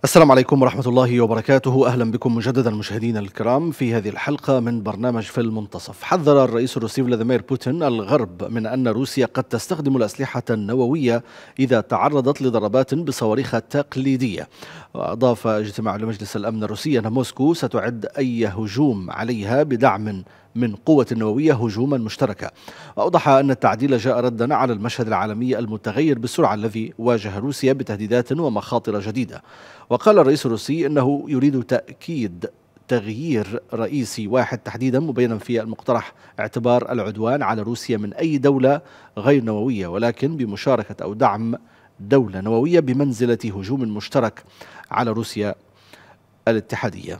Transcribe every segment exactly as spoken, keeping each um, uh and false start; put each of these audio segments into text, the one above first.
السلام عليكم ورحمة الله وبركاته. أهلا بكم مجددا مشاهدينا الكرام في هذه الحلقة من برنامج في المنتصف. حذر الرئيس الروسي فلاديمير بوتين الغرب من أن روسيا قد تستخدم الأسلحة النووية إذا تعرضت لضربات بصواريخ تقليدية. وأضاف اجتماع لمجلس الأمن الروسي أن موسكو ستعد أي هجوم عليها بدعم من قوة نووية هجوما مشتركا. وأوضح أن التعديل جاء ردا على المشهد العالمي المتغير بالسرعة الذي واجه روسيا بتهديدات ومخاطر جديدة. وقال الرئيس الروسي أنه يريد تأكيد تغيير رئيسي واحد تحديدا، مبينا في المقترح اعتبار العدوان على روسيا من أي دولة غير نووية، ولكن بمشاركة أو دعم دولة نووية بمنزلة هجوم مشترك على روسيا الاتحادية.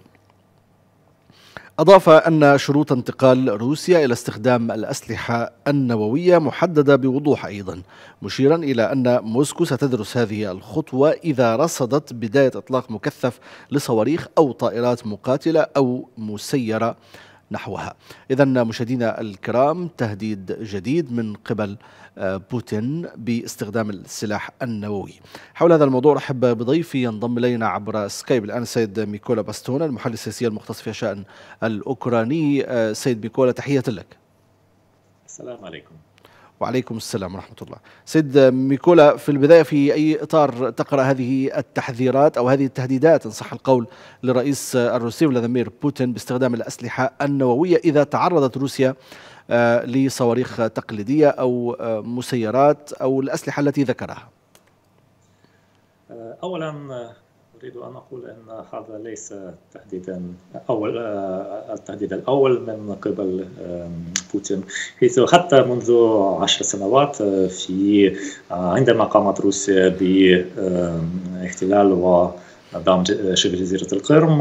أضاف أن شروط انتقال روسيا إلى استخدام الأسلحة النووية محددة بوضوح أيضا، مشيرا إلى أن موسكو ستدرس هذه الخطوة إذا رصدت بداية إطلاق مكثف لصواريخ أو طائرات مقاتلة أو مسيرة نحوها. إذن مشاهدينا الكرام، تهديد جديد من قبل بوتين باستخدام السلاح النووي. حول هذا الموضوع رحب بضيفي ينضم إلينا عبر سكايب الآن السيد ميكولا باستون، المحلل السياسي المختص في الشأن الأوكراني. سيد ميكولا، تحية لك. السلام عليكم. وعليكم السلام ورحمة الله. سيد ميكولا، في البداية في أي إطار تقرأ هذه التحذيرات أو هذه التهديدات إن صح القول للرئيس الروسي فلاديمير بوتين باستخدام الأسلحة النووية إذا تعرضت روسيا لصواريخ تقليدية أو مسيرات أو الأسلحة التي ذكرها؟ أولا أريد أن أقول أن هذا ليس تهديدا أول التهديد الأول من قبل بوتين، حيث حتى منذ عشر سنوات في عندما قامت روسيا باحتلال ودعم شبه جزيرة القرم،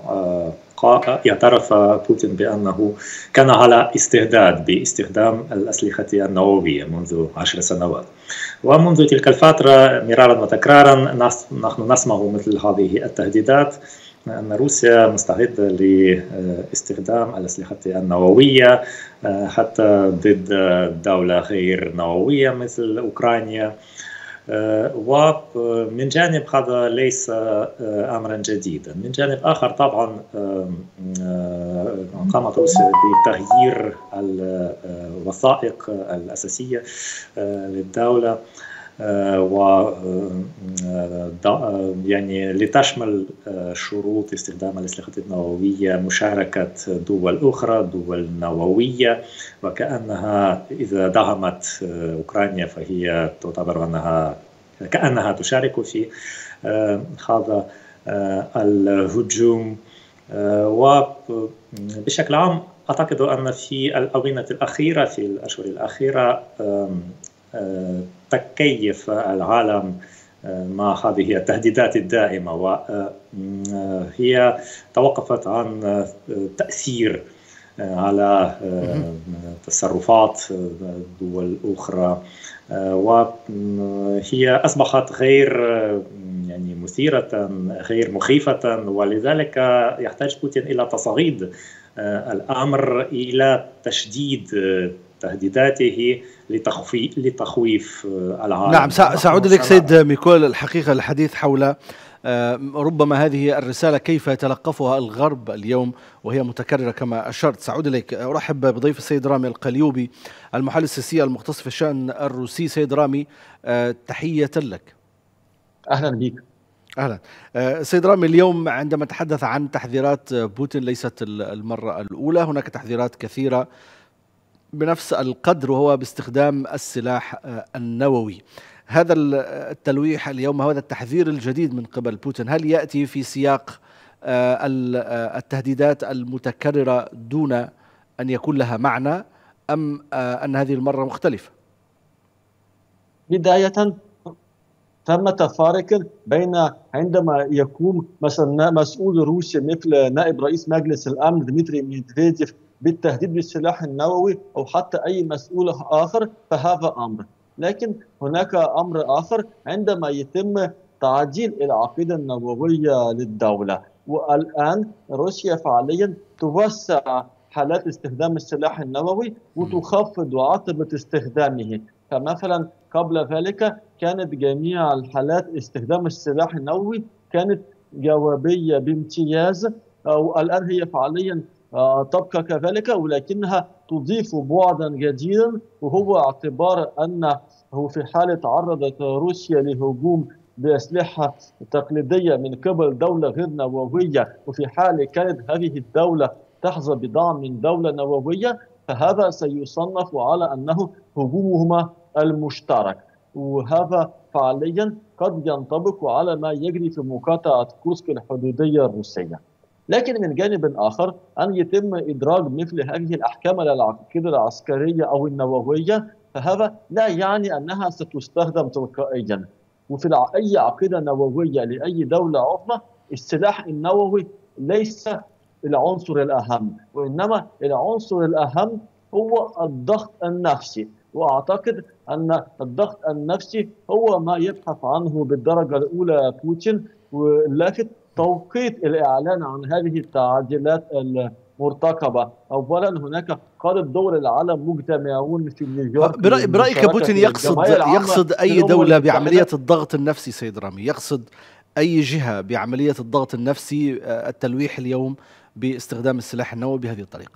اعترف بوتين بأنه كان على استعداد باستخدام الأسلحة النووية منذ عشر سنوات. ومنذ تلك الفترة مرارا وتكرارا نحن نسمع مثل هذه التهديدات، أن روسيا مستعدة لاستخدام الأسلحة النووية حتى ضد دولة غير نووية مثل أوكرانيا. ومن جانب هذا ليس أمرا جديدا. من جانب آخر طبعا قامت روسيا بتغيير الوثائق الأساسية للدولة، و يعني لتشمل شروط استخدام الأسلحة النووية مشاركة دول أخرى، دول نووية، وكأنها إذا دعمت أوكرانيا فهي تعتبر أنها كأنها تشارك في هذا الهجوم. وبشكل عام أعتقد أن في الآونة الأخيرة في الأشهر الأخيرة تكيف العالم مع هذه التهديدات الدائمة، وهي توقفت عن تأثير على تصرفات دول أخرى، وهي أصبحت غير يعني مثيرة، غير مخيفة، ولذلك يحتاج بوتين إلى تصعيد الأمر إلى تشديد تهديداته لتخويف العالم. نعم، سأعود لك سيد ميكول. الحقيقة الحديث حول ربما هذه الرسالة كيف يتلقفها الغرب اليوم وهي متكررة كما أشرت. سأعود إليك. أرحب بضيف السيد رامي القليوبي، المحلل السياسي المختص في الشأن الروسي. سيد رامي، تحية لك. أهلا بك. أهلا. سيد رامي، اليوم عندما تحدث عن تحذيرات بوتين ليست المرة الأولى، هناك تحذيرات كثيرة بنفس القدر وهو باستخدام السلاح النووي. هذا التلويح اليوم، هذا التحذير الجديد من قبل بوتين، هل يأتي في سياق التهديدات المتكررة دون أن يكون لها معنى، أم أن هذه المرة مختلفة؟ بداية ثمة فارق بين عندما يقوم مثلا مسؤول روسيا مثل نائب رئيس مجلس الأمن ديمتري ميدفيديف بالتهديد بالسلاح النووي أو حتى أي مسؤول آخر، فهذا أمر. لكن هناك أمر آخر عندما يتم تعديل العقيدة النووية للدولة، والآن روسيا فعليا توسع حالات استخدام السلاح النووي وتخفض عاطفة استخدامه. فمثلا قبل ذلك كانت جميع الحالات استخدام السلاح النووي كانت جوابية بامتياز، والآن هي فعليا تبقى كذلك، ولكنها تضيف بعدا جديدا، وهو اعتبار أنه في حال تعرضت روسيا لهجوم بأسلحة تقليدية من قبل دولة غير نووية، وفي حال كانت هذه الدولة تحظى بدعم من دولة نووية، فهذا سيصنف على أنه هجومهما المشترك، وهذا فعليا قد ينطبق على ما يجري في مقاطعة كورسك الحدودية الروسية. لكن من جانب آخر أن يتم إدراج مثل هذه الأحكام على العقيدة العسكرية أو النووية، فهذا لا يعني أنها ستستخدم تلقائيا. وفي أي عقيدة نووية لأي دولة عظمى، السلاح النووي ليس العنصر الأهم، وإنما العنصر الأهم هو الضغط النفسي. وأعتقد أن الضغط النفسي هو ما يبحث عنه بالدرجة الأولى بوتين، واللافت توقيت الإعلان عن هذه التعديلات المرتقبة. أولا هناك قادة دول العالم مجتمعون في نيويورك. برأي برأيك بوتين يقصد يقصد أي دولة بعملية الضغط النفسي سيد رامي؟ يقصد أي جهة بعملية الضغط النفسي، التلويح اليوم باستخدام السلاح النووي بهذه الطريقة؟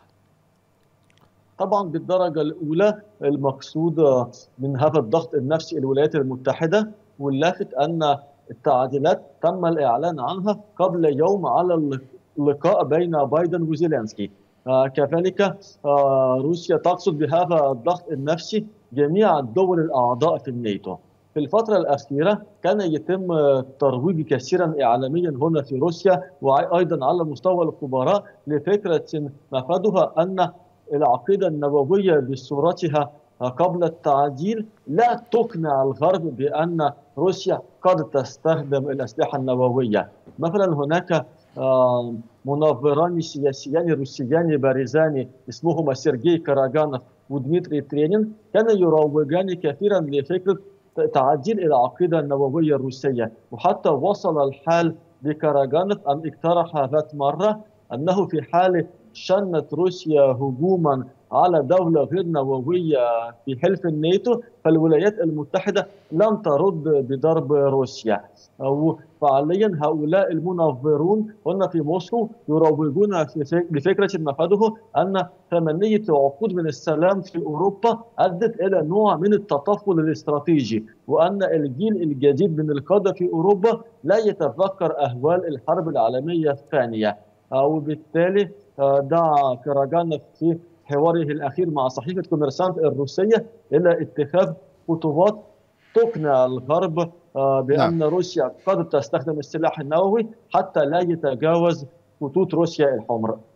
طبعا بالدرجة الأولى المقصود من هذا الضغط النفسي الولايات المتحدة، واللافت أن التعديلات تم الإعلان عنها قبل يوم على اللقاء بين بايدن وزيلينسكي. آه كذلك آه روسيا تقصد بهذا الضغط النفسي جميع الدول الأعضاء في الناتو. في الفترة الأخيرة كان يتم الترويج كثيرا إعلاميا هنا في روسيا وأيضا على مستوى الخبراء لفكرة مفادها أن العقيدة النووية بصورتها قبل التعديل لا تقنع الغرب بأن روسيا قد تستخدم الأسلحة النووية. مثلا هناك منظران سياسيان روسيان بارزان اسمهما سيرجي كاراغانوف ودميتري ترينين كانوا يروجان كثيرا لفكرة تعديل العقيدة النووية الروسية، وحتى وصل الحال بكاراغانوف أن اقترح ذات مرة أنه في حال شنت روسيا هجوما على دولة غير نووية في حلف الناتو فالولايات المتحدة لن ترد بضرب روسيا. وفعليا هؤلاء المنظرون هنا في موسكو يروجون بفكرة مفاده أن ثمانية عقود من السلام في أوروبا أدت إلى نوع من التطفل الاستراتيجي، وأن الجيل الجديد من القادة في أوروبا لا يتذكر أهوال الحرب العالمية الثانية. وبالتالي دعا كاراغانوف في حواره الأخير مع صحيفة كوميرسانت الروسية إلى اتخاذ خطوات تقنع الغرب بأن نعم. روسيا قد تستخدم السلاح النووي حتى لا يتجاوز خطوط روسيا الحمراء.